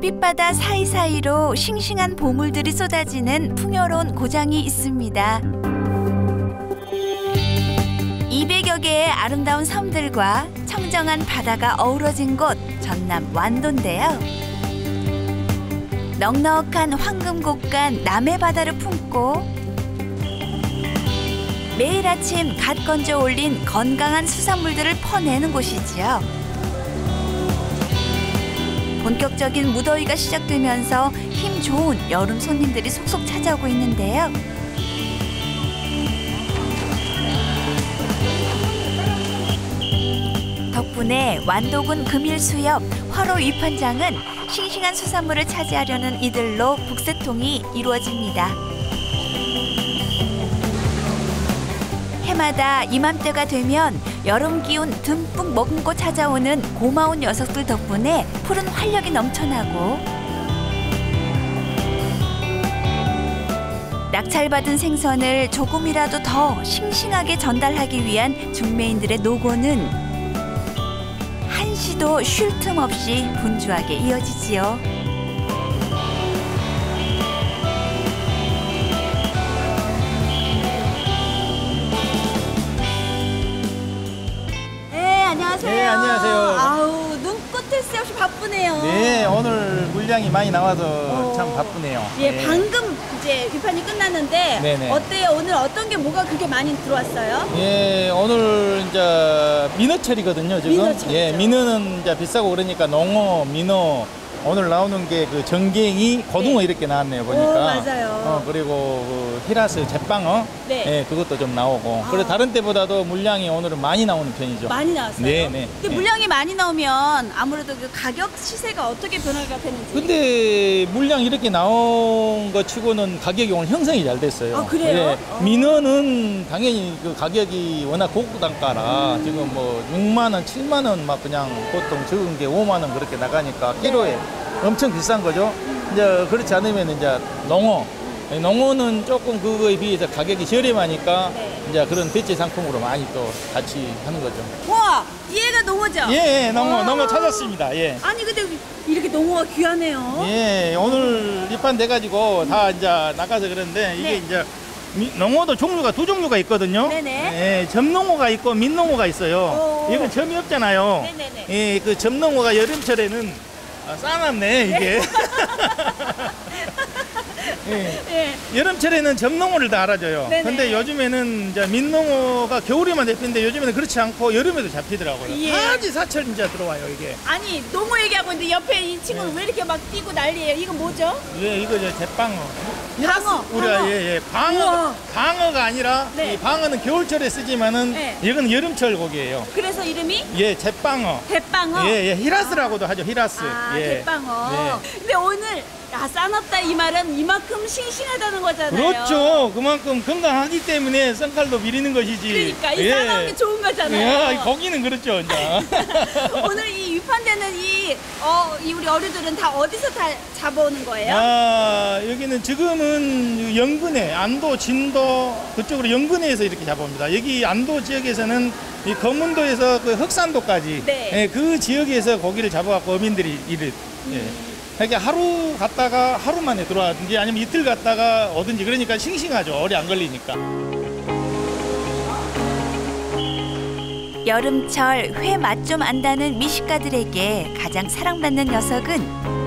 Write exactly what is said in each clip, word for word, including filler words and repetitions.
햇빛바다 사이사이로 싱싱한 보물들이 쏟아지는 풍요로운 고장이 있습니다. 이백여 개의 아름다운 섬들과 청정한 바다가 어우러진 곳 전남 완도인데요. 넉넉한 황금곡간 남해 바다를 품고 매일 아침 갓 건져 올린 건강한 수산물들을 퍼내는 곳이지요. 본격적인 무더위가 시작되면서 힘 좋은 여름 손님들이 속속 찾아오고 있는데요. 덕분에 완도군 금일수협 화로 위판장은 싱싱한 수산물을 차지하려는 이들로 북새통이 이루어집니다. 해마다 이맘때가 되면 여름 기운 듬뿍 머금고 찾아오는 고마운 녀석들 덕분에 푸른 활력이 넘쳐나고 낙찰받은 생선을 조금이라도 더 싱싱하게 전달하기 위한 중매인들의 노고는 한시도 쉴 틈 없이 분주하게 이어지지요. 네, 안녕하세요. 아우, 눈꽃을 새 없이 바쁘네요. 네, 오늘 물량이 많이 나와서 어. 참 바쁘네요. 예, 네. 방금 이제 위판이 끝났는데 네네. 어때요? 오늘 어떤 게 뭐가 그렇게 많이 들어왔어요? 예, 오늘 이제 민어철이거든요, 지금. 민어철이죠. 예, 민어는 이제 비싸고 그러니까 농어, 민어. 오늘 나오는 게 그 전갱이, 고등어 네. 이렇게 나왔네요, 보니까. 오, 맞아요. 어, 그리고 그 히라스, 제빵어. 네. 예, 그것도 좀 나오고. 아. 그리고 다른 때보다도 물량이 오늘은 많이 나오는 편이죠. 많이 나왔어요? 네, 네. 근데 네. 물량이 많이 나오면 아무래도 그 가격 시세가 어떻게 변화가 되는지. 근데 물량 이렇게 나온 것 치고는 가격이 오늘 형성이 잘 됐어요. 아, 그래요? 예, 어. 민어는 당연히 그 가격이 워낙 고단가라 음. 지금 뭐 육만 원, 칠만 원 막 그냥 보통 적은 게 오만 원 그렇게 나가니까 키로에 네. 엄청 비싼 거죠. 음. 이제 그렇지 않으면 이제 농어. 음. 농어는 조금 그거에 비해서 가격이 저렴하니까 네. 이제 그런 대체 상품으로 많이 또 같이 하는 거죠. 와, 얘가 농어죠? 예, 예 농어, 와. 농어 찾았습니다. 예. 아니 근데 이렇게 농어가 귀하네요. 예, 오늘 입판돼가지고 다 이제 나가서 그런데 이게 네. 이제 미, 농어도 종류가 두 종류가 있거든요. 네네. 예, 점농어가 있고 민농어가 있어요. 오. 이건 점이 없잖아요. 네네네. 예, 그 점농어가 여름철에는 아, 싸놨네 이게. 예. 예. 여름철에는 점농어를 다 알아줘요. 네네. 근데 요즘에는 이제 민농어가 겨울에만 잡히는데 요즘에는 그렇지 않고 여름에도 잡히더라고요. 예. 사지사철 이제 들어와요 이게. 아니 농어 얘기하고 있는데 옆에 이 친구는 네. 왜 이렇게 막 뛰고 난리예요? 이건 뭐죠? 예, 이거 저 제빵어. 방어. 우리가 방어. 예, 예. 방어. 우와. 방어가 아니라 네. 이 방어는 겨울철에 쓰지만은 네. 이건 여름철 고기예요. 그래서 이름이 예, 제빵어. 대빵어. 예, 예. 히라스라고도 하죠. 히라스. 아, 예. 대빵어. 네. 근데 오늘 야 싸놨다 이 말은 이만큼 싱싱하다는 거잖아요. 그렇죠. 그만큼 건강하기 때문에 썬칼도 미리는 것이지. 그러니까 이 예. 싸놓은 게 좋은 거잖아요. 예, 고기는 그렇죠, 이제. 오늘 이 위판되는 이, 어, 이 우리 어류들은 다 어디서 다 잡아오는 거예요? 아, 여기는 지금은 영근해, 안도, 진도 그쪽으로 영근해에서 이렇게 잡아옵니다. 여기 안도 지역에서는 이 검문도에서 그 흑산도까지 네. 예, 그 지역에서 고기를 잡아갖고 어민들이 일을 예. 음. 그러니까 하루 갔다가 하루 만에 들어왔든지 아니면 이틀 갔다가 오든지 그러니까 싱싱하죠. 오래 안 걸리니까. 여름철 회 맛 좀 안다는 미식가들에게 가장 사랑받는 녀석은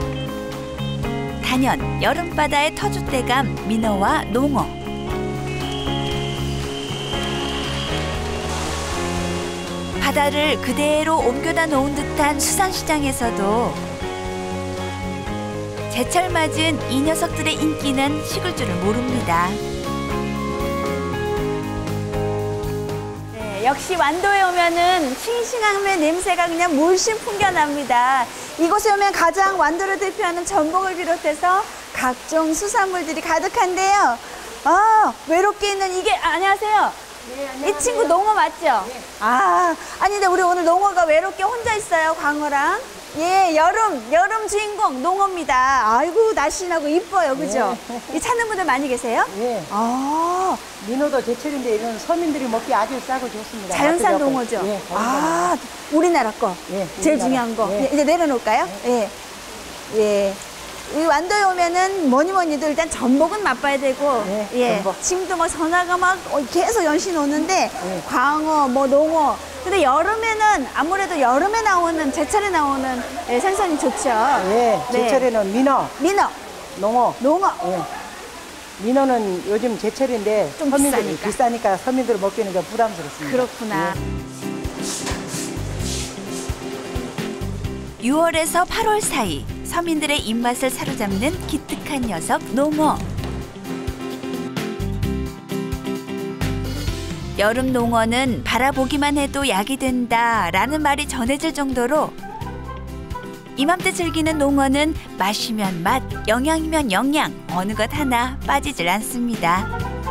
단연 여름바다의 터줏대감 민어와 농어. 바다를 그대로 옮겨다 놓은 듯한 수산시장에서도 제철 맞은 이 녀석들의 인기는 식을 줄을 모릅니다. 네, 역시 완도에 오면은 싱싱함의 냄새가 그냥 물씬 풍겨납니다. 이곳에 오면 가장 완도를 대표하는 전복을 비롯해서 각종 수산물들이 가득한데요. 아, 외롭게 있는 이게, 아, 안녕하세요. 네, 안녕하세요. 이 친구 농어 맞죠? 네. 아, 아니 근데 우리 오늘 농어가 외롭게 혼자 있어요, 광어랑. 예, 여름, 여름 주인공 농어입니다. 아이고, 날씬하고 이뻐요, 그죠? 이 찾는 분들 많이 계세요? 예. 아, 민어도 제철인데 이건 서민들이 먹기 아주 싸고 좋습니다. 자연산 맛도 좋고. 농어죠? 예, 아, 우리나라 거. 예, 제일 우리나라. 중요한 거. 예. 이제 내려놓을까요? 예. 예. 이 완도에 오면은 뭐니 뭐니 해도 일단 전복은 맛봐야 되고, 네, 예. 전복. 지금도 막 전화가 막 계속 연신 오는데, 네. 광어, 뭐 농어. 근데 여름에는 아무래도 여름에 나오는, 제철에 나오는 예, 생선이 좋죠. 예, 제철에는 민어, 민어, 농어. 농어. 예. 민어는 요즘 제철인데 좀 서민들이 비싸니까. 비싸니까 서민들 먹기는 좀 부담스럽습니다. 그렇구나. 유월에서 팔월 사이 서민들의 입맛을 사로잡는 기특한 녀석 농어. 여름 농어는 바라보기만 해도 약이 된다라는 말이 전해질 정도로 이맘때 즐기는 농어는 맛이면 맛, 영양이면 영양, 어느 것 하나 빠지질 않습니다.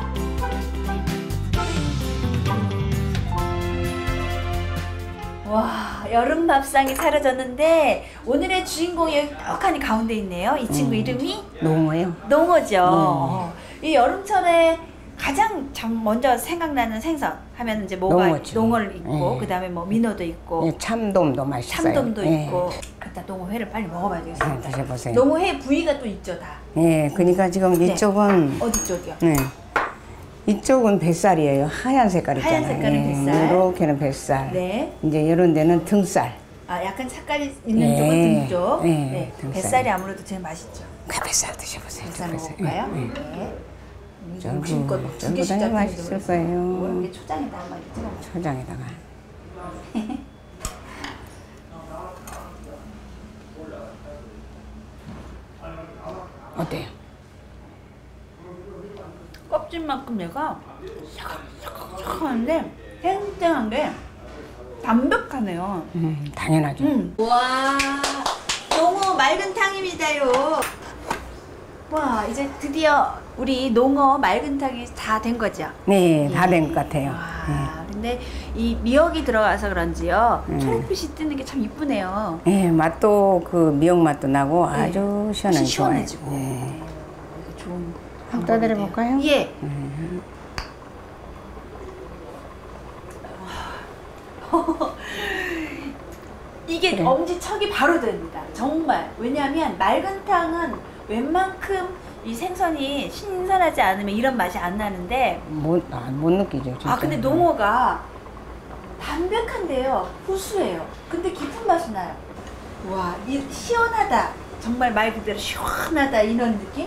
와, 여름 밥상이 사라졌는데 오늘의 주인공이 여기 떡하니 가운데 있네요. 이 친구 음. 이름이 농어요. 농어죠. 음. 어. 이 여름철에 가장 참 먼저 생각나는 생선 하면 이제 뭐가 농어죠. 농어를 있고 예. 그다음에 뭐 민어도 있고 예, 참돔도 맛있어요. 참돔도 예. 있고 일단 농어회를 빨리 먹어봐야 되겠습니다. 아, 드셔보세요. 농어회 부위가 또 있죠 다. 예, 그러니까 지금 네. 이쪽은 어디 쪽이요? 예. 이쪽은 뱃살이에요. 하얀 색깔 있잖아요. 하얀 색깔은 뱃살. 이렇게는 뱃살. 네. 이제 이런 데는 등살. 아 약간 색깔이 있는 예. 쪽은 등 쪽. 예, 네. 등살. 뱃살이 아무래도 제일 맛있죠. 그 뱃살 드셔보세요. 뱃살 뱃살. 먹을까요? 예, 예. 네. 쫄고, 욕심껏 두 쫄고 개씩 다니면 잡히는데 맛있을 그래서 거예요. 뭐 이게 초장에다 한번 찍어 먹어요. 초장에다가. 어때요? 껍질만큼 얘가 사각사각한데 탱탱한 게 담백하네요. 음, 당연하죠. 음. 와, 농어 맑은 탕입니다요. 와, 이제 드디어 우리 농어 맑은 탕이 다 된 거죠? 네, 다 된 것 같아요. 와, 근데 이 미역이 들어가서 그런지요. 음. 초록빛이 뜨는 게 참 이쁘네요. 예, 맛도 그 미역 맛도 나고 네. 아주 시원하게 좋아요. 시원해지고. 예. 네, 이거 좋은 한번 떠드려 볼까요? 예. 이게 그래. 엄지척이 바로 됩니다. 정말. 왜냐하면 맑은 탕은 웬만큼 이 생선이 신선하지 않으면 이런 맛이 안 나는데 못, 아, 못 느끼죠. 진짜. 아 근데 농어가 담백한데요. 구수해요. 근데 깊은 맛이 나요. 와, 이 시원하다. 정말 말 그대로 시원하다 이런 느낌?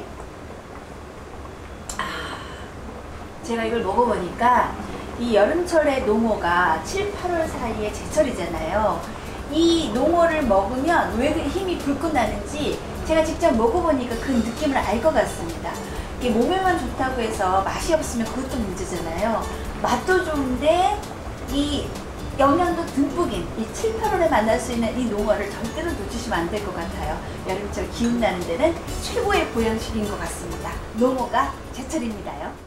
아, 제가 이걸 먹어보니까 이 여름철에 농어가 칠, 팔월 사이에 제철이잖아요. 이 농어를 먹으면 왜 그리 힘이 불끈 나는지 제가 직접 먹어보니까 그 느낌을 알 것 같습니다. 이게 몸에만 좋다고 해서 맛이 없으면 그것도 문제잖아요. 맛도 좋은데 이 영양도 듬뿍인 이 칠, 팔월에 만날 수 있는 이 농어를 절대로 놓치시면 안 될 것 같아요. 여름철 기운 나는 데는 최고의 보양식인 것 같습니다. 농어가 제철입니다요.